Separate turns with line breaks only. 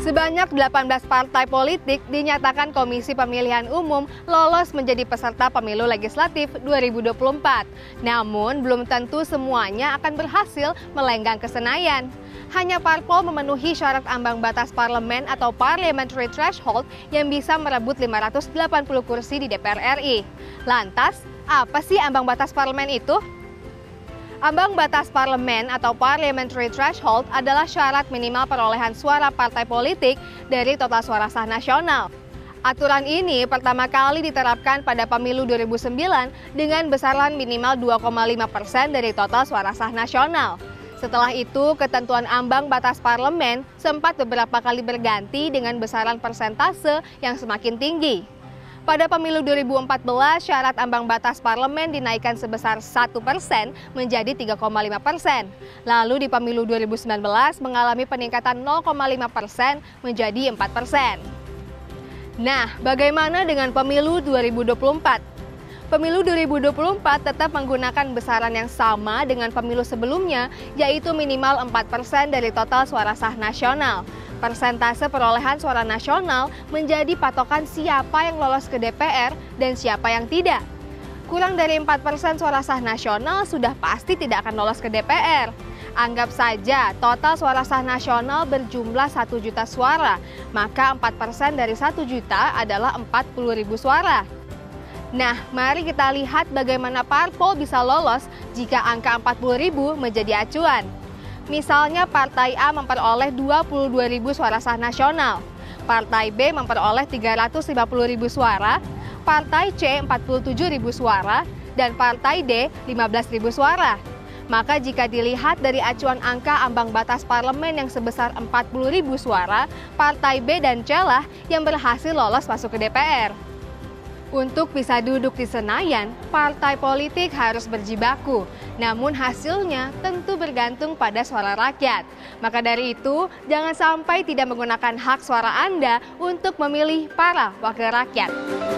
Sebanyak 18 partai politik dinyatakan Komisi Pemilihan Umum lolos menjadi peserta pemilu legislatif 2024. Namun, belum tentu semuanya akan berhasil melenggang ke Senayan. Hanya parpol memenuhi syarat ambang batas parlemen atau parliamentary threshold yang bisa merebut 580 kursi di DPR RI. Lantas, apa sih ambang batas parlemen itu? Ambang batas parlemen atau parliamentary threshold adalah syarat minimal perolehan suara partai politik dari total suara sah nasional. Aturan ini pertama kali diterapkan pada pemilu 2009 dengan besaran minimal 2,5% dari total suara sah nasional. Setelah itu, ketentuan ambang batas parlemen sempat beberapa kali berganti dengan besaran persentase yang semakin tinggi. Pada pemilu 2014, syarat ambang batas parlemen dinaikkan sebesar 1% menjadi 3,5%. Lalu di pemilu 2019 mengalami peningkatan 0,5% menjadi 4%. Nah, bagaimana dengan pemilu 2024? Pemilu 2024 tetap menggunakan besaran yang sama dengan pemilu sebelumnya, yaitu minimal 4% dari total suara sah nasional. Persentase perolehan suara nasional menjadi patokan siapa yang lolos ke DPR dan siapa yang tidak. Kurang dari 4% suara sah nasional sudah pasti tidak akan lolos ke DPR. Anggap saja total suara sah nasional berjumlah 1 juta suara, maka 4% dari 1 juta adalah 40.000 suara. Nah, mari kita lihat bagaimana parpol bisa lolos jika angka 40.000 menjadi acuan. Misalnya Partai A memperoleh 22.000 suara sah nasional, Partai B memperoleh 350.000 suara, Partai C 47.000 suara, dan Partai D 15.000 suara. Maka jika dilihat dari acuan angka ambang batas parlemen yang sebesar 40.000 suara, Partai B dan C lah yang berhasil lolos masuk ke DPR. Untuk bisa duduk di Senayan, partai politik harus berjibaku. Namun hasilnya tentu bergantung pada suara rakyat. Maka dari itu, jangan sampai tidak menggunakan hak suara Anda untuk memilih para wakil rakyat.